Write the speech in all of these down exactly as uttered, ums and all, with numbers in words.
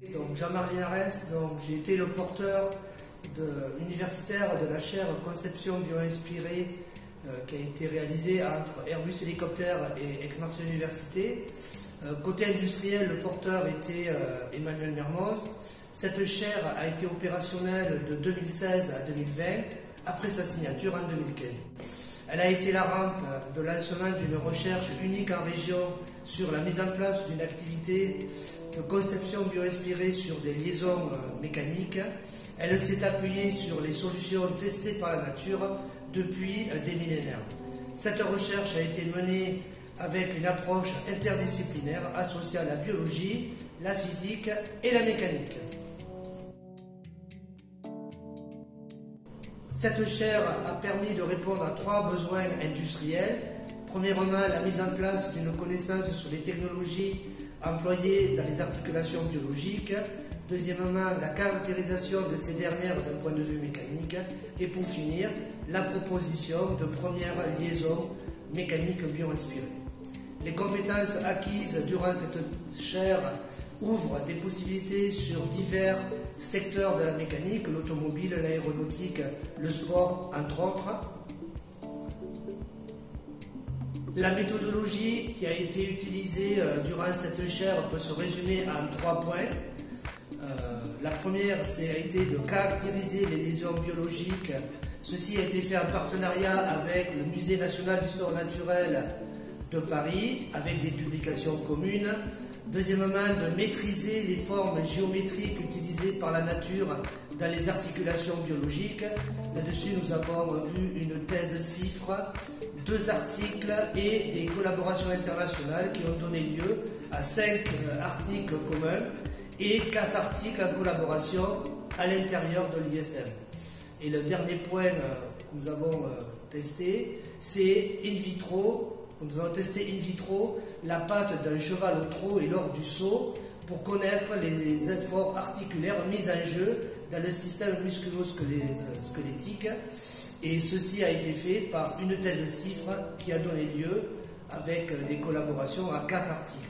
Donc Jean-Marc Linares, donc j'ai été le porteur de, universitaire de la chaire Conception bio-inspirée euh, qui a été réalisée entre Airbus Hélicoptère et Aix-Marseille Université. Euh, côté industriel, le porteur était euh, Emmanuel Mermoz. Cette chaire a été opérationnelle de deux mille seize à deux mille vingt, après sa signature en deux mille quinze. Elle a été la rampe de lancement d'une recherche unique en région sur la mise en place d'une activité de conception bio-inspirée sur des liaisons mécaniques. Elle s'est appuyée sur les solutions testées par la nature depuis des millénaires. Cette recherche a été menée avec une approche interdisciplinaire associant la biologie, la physique et la mécanique. Cette chaire a permis de répondre à trois besoins industriels. Premièrement, la mise en place d'une connaissance sur les technologies employées dans les articulations biologiques. Deuxièmement, la caractérisation de ces dernières d'un point de vue mécanique. Et pour finir, la proposition de premières liaisons mécaniques bio-inspirées. Les compétences acquises durant cette chaire ouvrent des possibilités sur divers secteurs de la mécanique, l'automobile, l'aéronautique, le sport, entre autres. La méthodologie qui a été utilisée durant cette chaire peut se résumer en trois points. Euh, la première, c'est a été de caractériser les lésions biologiques. Ceci a été fait en partenariat avec le Musée national d'histoire naturelle de Paris, avec des publications communes. Deuxièmement, de maîtriser les formes géométriques utilisées par la nature dans les articulations biologiques. Là-dessus, nous avons eu une thèse CIFRE, deux articles et des collaborations internationales qui ont donné lieu à cinq articles communs et quatre articles en collaboration à l'intérieur de l'I S M. Et le dernier point que nous avons testé, c'est in vitro. Nous avons testé in vitro la patte d'un cheval au trot et lors du saut pour connaître les efforts articulaires mis en jeu dans le système musculo-squelettique. Et ceci a été fait par une thèse CIFRE qui a donné lieu avec des collaborations à quatre articles.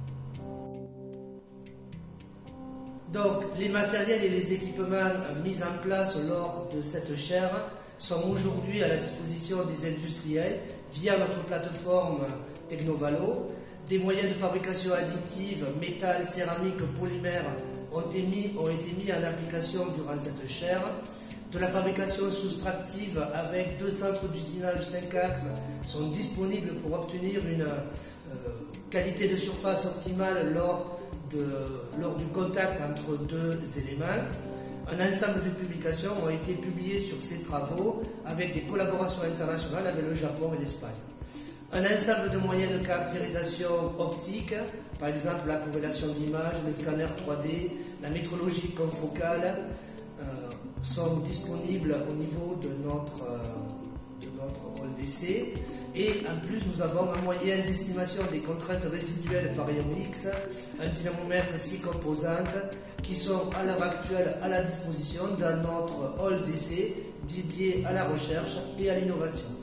Donc, les matériels et les équipements mis en place lors de cette chaire sont aujourd'hui à la disposition des industriels via notre plateforme Technovalo. Des moyens de fabrication additive, métal, céramique, polymère ont été mis, ont été mis en application durant cette chaire. De la fabrication soustractive avec deux centres d'usinage cinq axes sont disponibles pour obtenir une euh, qualité de surface optimale lors, de, lors du contact entre deux éléments. Un ensemble de publications ont été publiées sur ces travaux avec des collaborations internationales avec le Japon et l'Espagne. Un ensemble de moyens de caractérisation optique, par exemple la corrélation d'images, le scanner trois D, la métrologie confocale, euh, sont disponibles au niveau de notre, euh, de notre hall d'essai. Et en plus, nous avons un moyen d'estimation des contraintes résiduelles par rayon X, un dynamomètre six composantes, qui sont à l'heure actuelle à la disposition dans notre hall d'essai dédié à la recherche et à l'innovation.